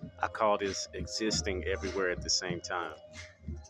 I call this existing everywhere at the same time.